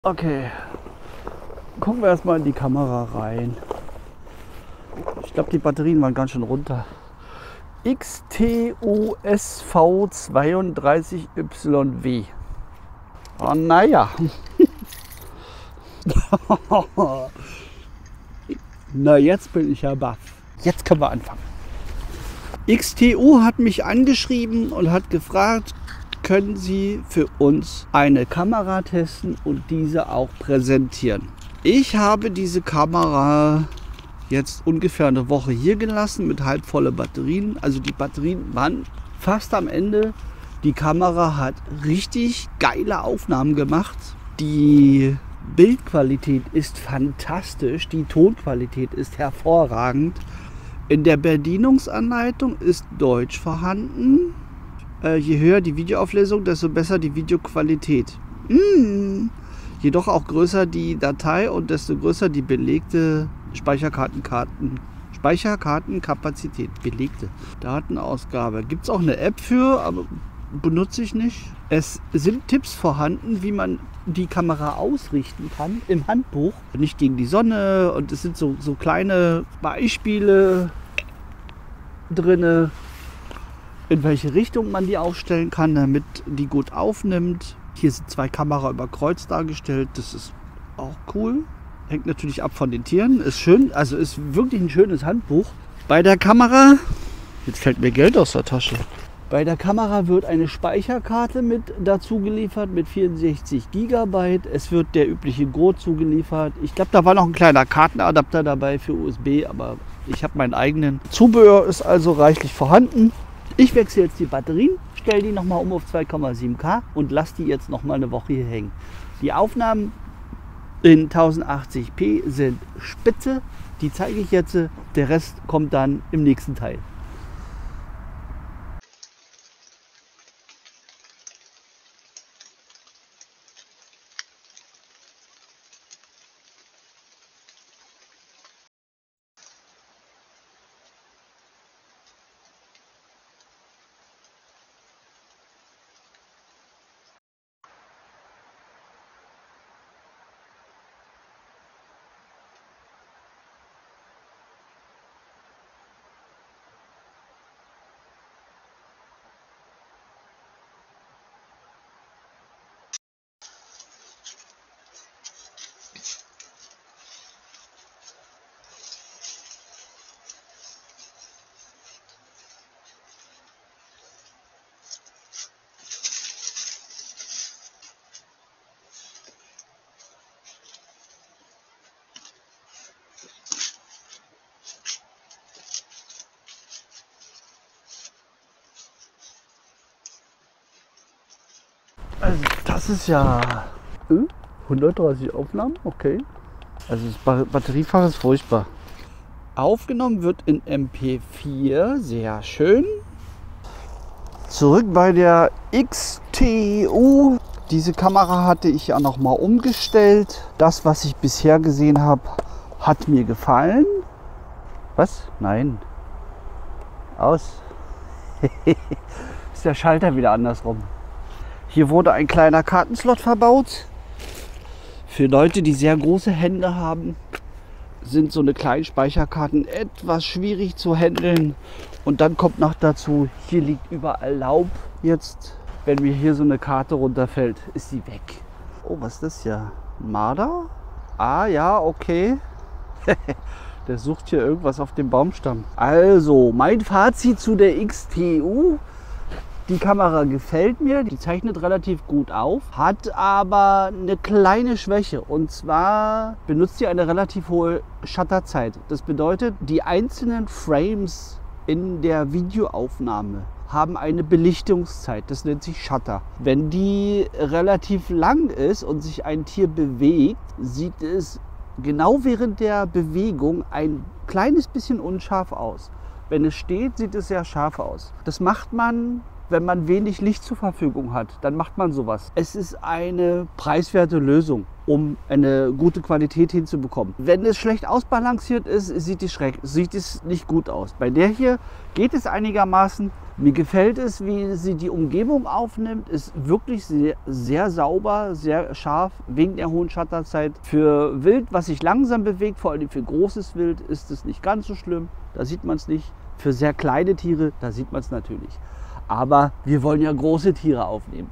Okay, gucken wir erstmal in die Kamera rein. Ich glaube, die Batterien waren ganz schön runter. XTUSV32YW. Oh, naja. Na, jetzt bin ich ja baff. Jetzt können wir anfangen. XTU hat mich angeschrieben und hat gefragt, können Sie für uns eine Kamera testen und diese auch präsentieren. Ich habe diese Kamera jetzt ungefähr eine Woche hier gelassen mit halbvolle Batterien. Also die Batterien waren fast am Ende. Die Kamera hat richtig geile Aufnahmen gemacht. Die Bildqualität ist fantastisch. Die Tonqualität ist hervorragend. In der Bedienungsanleitung ist Deutsch vorhanden. Je höher die Videoauflösung, desto besser die Videoqualität. Jedoch auch größer die Datei und desto größer die belegte Speicherkartenkapazität. Belegte Datenausgabe. Gibt es auch eine App für, aber benutze ich nicht. Es sind Tipps vorhanden, wie man die Kamera ausrichten kann im Handbuch. Nicht gegen die Sonne, und es sind so kleine Beispiele drin, in welche Richtung man die aufstellen kann, damit die gut aufnimmt. Hier sind 2 Kamera über Kreuz dargestellt. Das ist auch cool. Hängt natürlich ab von den Tieren. Ist schön, also ist wirklich ein schönes Handbuch. Bei der Kamera, jetzt fällt mir Geld aus der Tasche. Bei der Kamera wird eine Speicherkarte mit dazu geliefert mit 64 GB. Es wird der übliche Gurt zugeliefert. Ich glaube, da war noch ein kleiner Kartenadapter dabei für USB, aber ich habe meinen eigenen. Zubehör ist also reichlich vorhanden. Ich wechsle jetzt die Batterien, stelle die nochmal um auf 2,7K und lasse die jetzt nochmal eine Woche hier hängen. Die Aufnahmen in 1080p sind spitze, die zeige ich jetzt. Der Rest kommt dann im nächsten Teil. Also das ist ja 130 Aufnahmen, okay. Also das Batteriefach ist furchtbar. Aufgenommen wird in MP4, sehr schön. Zurück bei der XTU. Diese Kamera hatte ich ja noch mal umgestellt. Das, was ich bisher gesehen habe, hat mir gefallen. Was? Nein. Aus. Ist der Schalter wieder andersrum. Hier wurde ein kleiner Kartenslot verbaut. Für Leute, die sehr große Hände haben, sind so eine kleine Speicherkarten etwas schwierig zu handeln. Und dann kommt noch dazu, hier liegt überall Laub. Jetzt, wenn mir hier so eine Karte runterfällt, ist sie weg. Oh, was ist das hier? Ein Marder? Ah ja, okay. Der sucht hier irgendwas auf dem Baumstamm. Also, mein Fazit zu der XTU. Die Kamera gefällt mir, die zeichnet relativ gut auf, hat aber eine kleine Schwäche, und zwar benutzt sie eine relativ hohe Shutterzeit. Das bedeutet, die einzelnen Frames in der Videoaufnahme haben eine Belichtungszeit, das nennt sich Shutter. Wenn die relativ lang ist und sich ein Tier bewegt, sieht es genau während der Bewegung ein kleines bisschen unscharf aus. Wenn es steht, sieht es sehr scharf aus. Das macht man, wenn man wenig Licht zur Verfügung hat, dann macht man sowas. Es ist eine preiswerte Lösung, um eine gute Qualität hinzubekommen. Wenn es schlecht ausbalanciert ist, sieht es nicht gut aus. Bei der hier geht es einigermaßen. Mir gefällt es, wie sie die Umgebung aufnimmt. Ist wirklich sehr, sehr sauber, sehr scharf, wegen der hohen Shutterzeit. Für Wild, was sich langsam bewegt, vor allem für großes Wild, ist es nicht ganz so schlimm. Da sieht man es nicht. Für sehr kleine Tiere, da sieht man es natürlich. Aber wir wollen ja große Tiere aufnehmen.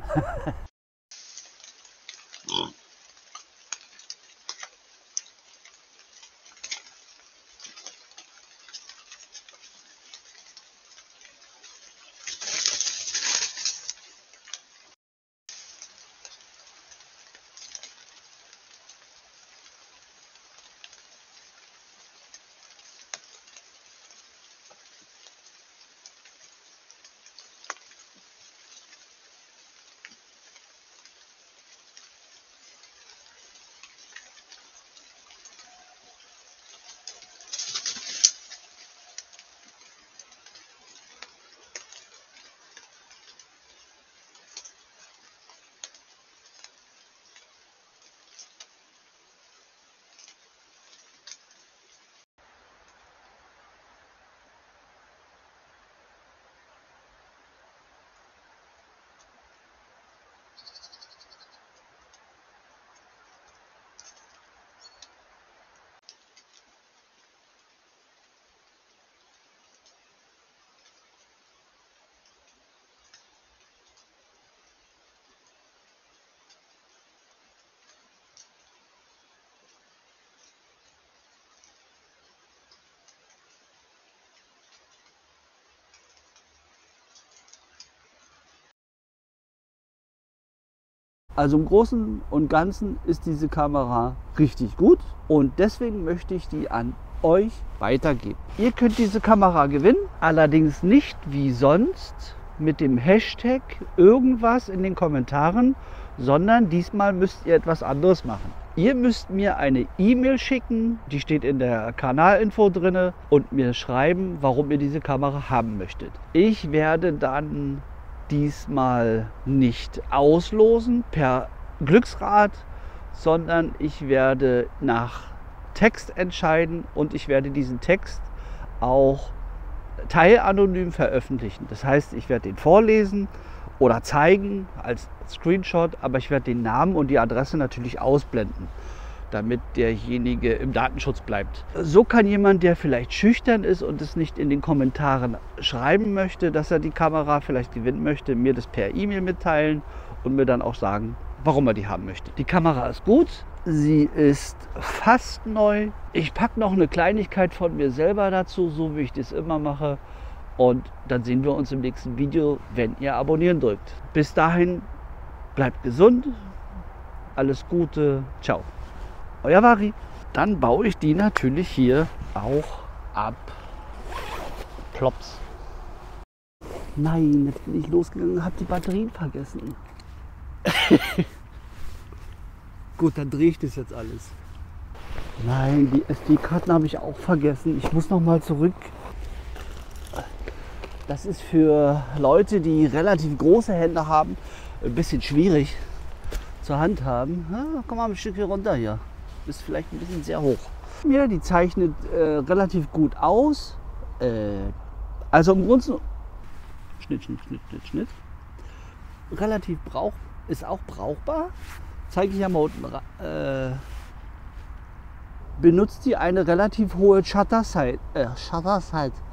Also im Großen und Ganzen ist diese Kamera richtig gut und deswegen möchte ich die an euch weitergeben. Ihr könnt diese Kamera gewinnen, allerdings nicht wie sonst mit dem Hashtag irgendwas in den Kommentaren, sondern diesmal müsst ihr etwas anderes machen. Ihr müsst mir eine E-Mail schicken, die steht in der Kanalinfo drin, und mir schreiben, warum ihr diese Kamera haben möchtet. Ich werde dann diesmal nicht auslosen per Glücksrad, sondern ich werde nach Text entscheiden und ich werde diesen Text auch teilanonym veröffentlichen. Das heißt, ich werde den vorlesen oder zeigen als Screenshot, aber ich werde den Namen und die Adresse natürlich ausblenden, damit derjenige im Datenschutz bleibt. So kann jemand, der vielleicht schüchtern ist und es nicht in den Kommentaren schreiben möchte, dass er die Kamera vielleicht gewinnen möchte, mir das per E-Mail mitteilen und mir dann auch sagen, warum er die haben möchte. Die Kamera ist gut, sie ist fast neu. Ich packe noch eine Kleinigkeit von mir selber dazu, so wie ich das immer mache. Und dann sehen wir uns im nächsten Video, wenn ihr abonnieren drückt. Bis dahin, bleibt gesund, alles Gute, ciao. Euer Vari. Dann baue ich die natürlich hier auch ab. Plops. Nein, jetzt bin ich losgegangen und habe die Batterien vergessen. Gut, dann drehe ich das jetzt alles. Nein, die SD-Karten habe ich auch vergessen. Ich muss noch mal zurück. Das ist für Leute, die relativ große Hände haben, ein bisschen schwierig zur Hand haben. Ja, komm mal ein Stück hier runter hier. Ist vielleicht ein bisschen sehr hoch. Ja, die zeichnet relativ gut aus. Also im Grunde Schnitt. Relativ ist auch brauchbar. Zeige ich ja mal unten. Benutzt die eine relativ hohe Shutterzeit.